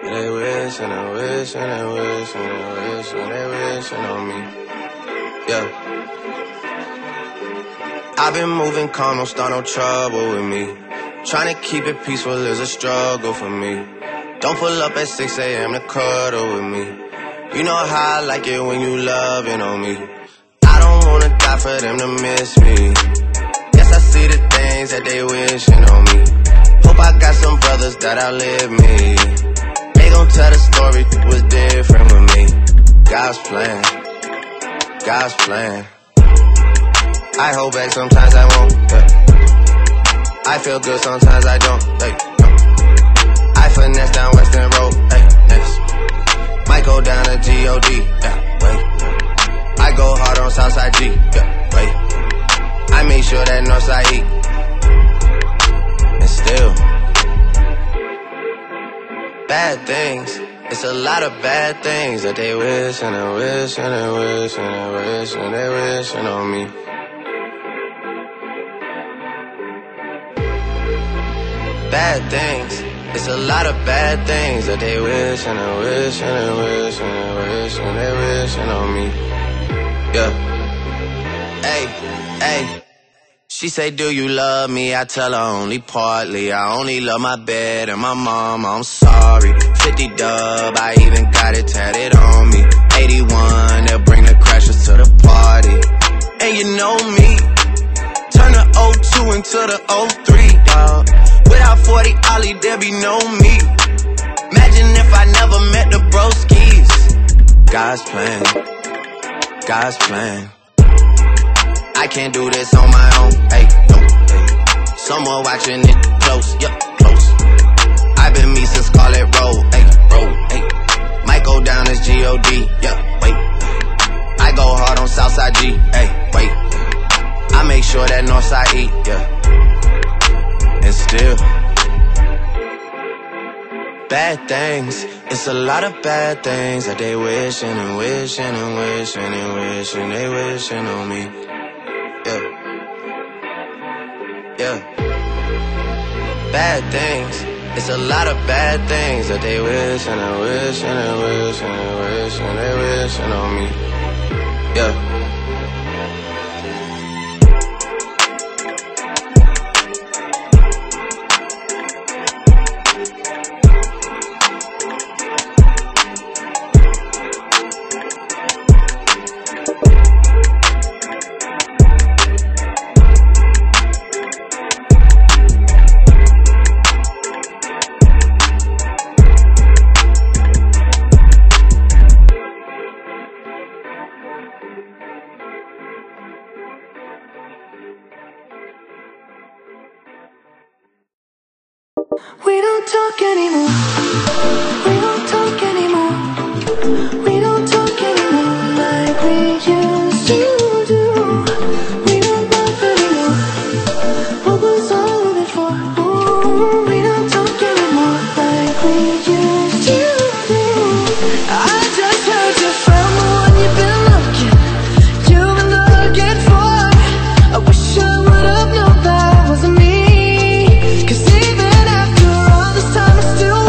They wish and they wish and they wish and they wish and they wishing on me. Yeah. I've been moving calm, don't start no trouble with me. Trying to keep it peaceful is a struggle for me. Don't pull up at 6 a.m. to cuddle with me. You know how I like it when you loving on me. I don't wanna die for them to miss me. Yes, I see the things that they wishing on me. Hope I got some brothers that outlive me. They gon' tell the story was different with me. God's plan, God's plan. I hold back, sometimes I won't, yeah. I feel good, sometimes I don't, hey, no. I finesse down Western Road, hey, yes. Might go down to G.O.D., yeah, wait. I go hard on Southside G, yeah, wait. I make sure that Northside eat. And still bad things, it's a lot of bad things that they wish and they wish and they wish and they wish and they wishing on me. Bad things, it's a lot of bad things that they wish and they wish and they wish and they wish and they wishing on me. Yeah. Hey, hey. She say, do you love me? I tell her only partly. I only love my bed and my mom, I'm sorry. 50 dub, I even got it tatted on me. 81, they'll bring the crashers to the party. And you know me, turn the 02 into the 03, dawg. Without 40 Ollie, there be no me. Imagine if I never met the broskies. God's plan, God's plan. I can't do this on my own, hey, no, hey. Someone watching it close, yeah, close. I've been me since Scarlet Road, hey, road, hey. Might go down as G.O.D., yeah, wait. I go hard on Southside G, hey, wait. I make sure that Northside eat, yeah. And still bad things, it's a lot of bad things that they wishing and wishing and wishing and wishing they wishing on me. Yeah, yeah. Bad things, it's a lot of bad things that they wish and they wish and they wish and they wish and they wishing on me. Yeah. We don't talk anymore. We don't talk anymore. We don't talk anymore like we used to do. We don't laugh anymore. What was all of it for? Ooh, we don't talk anymore like we used to do. I just heard you found the one you've been looking for. I wish I would've known that wasn't me. 'Cause even after all this time I still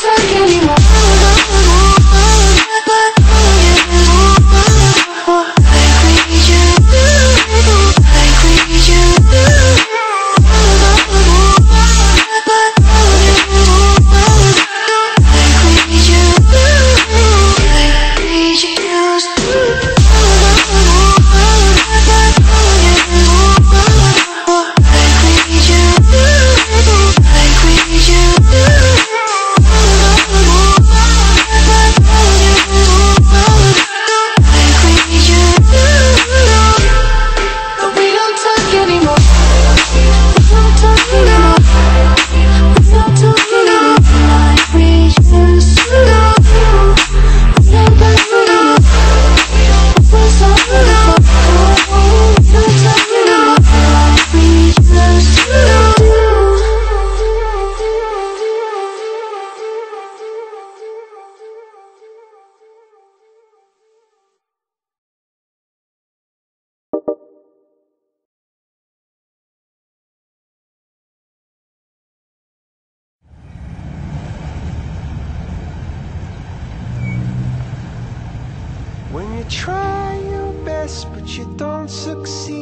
When you try your best but you don't succeed,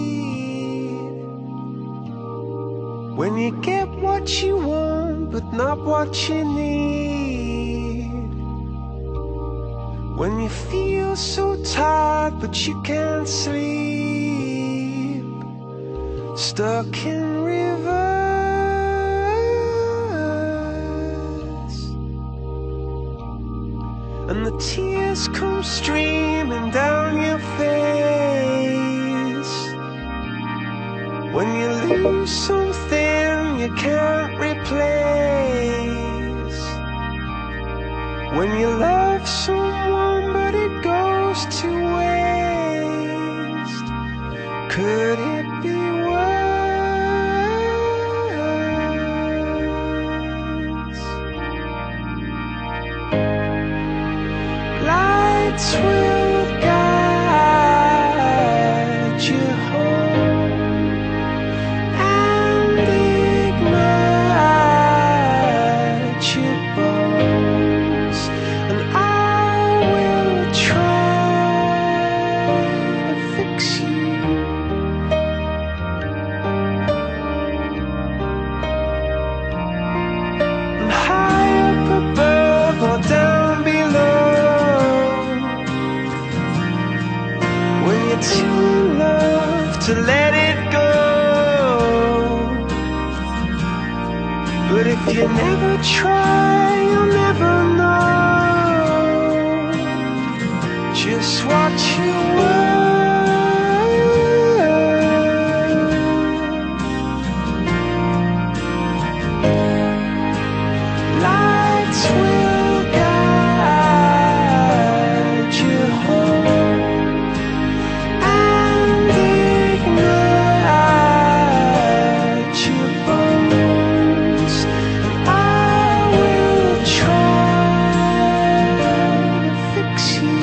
when you get what you want but not what you need, when you feel so tired but you can't sleep, stuck in rivers, and the tears come streaming down your face, when you lose something you can't replace, when you love someone but it goes to waste, could it be worse? Lights will guide you home and ignite your bones, and I will try to fix you. And high up above or down below, when you're too in love to let it go, but if you never try, you'll never know just what you were. Lights will guide you home and ignite your bones, and I will try to fix you.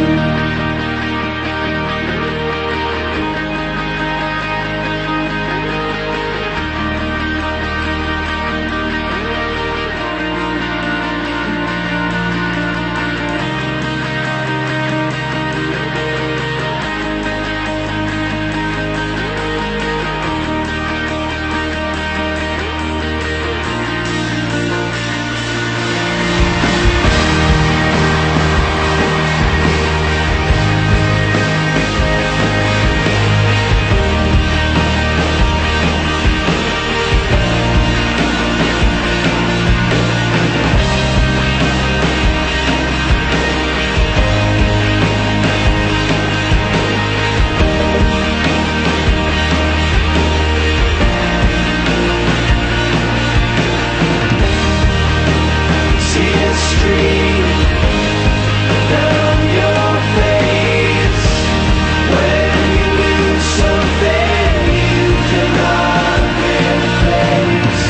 Tears stream down your face when you lose something you cannot replace.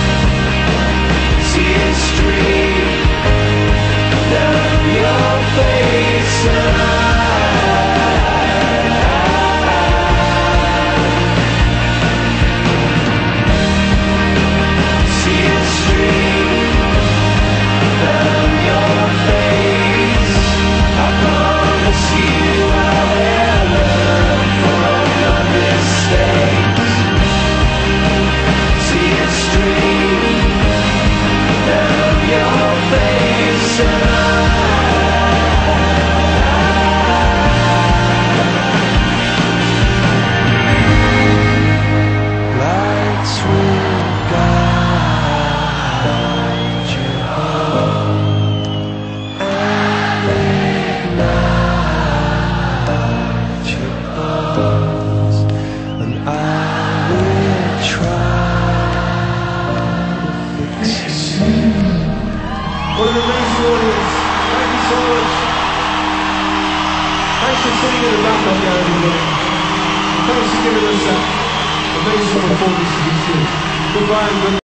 Tears stream down your face, tears stream an amazing audience. Thank you so much. Thanks for sitting in the back up there, everybody. And thanks for giving us that amazing performance to be seen. Goodbye and good night.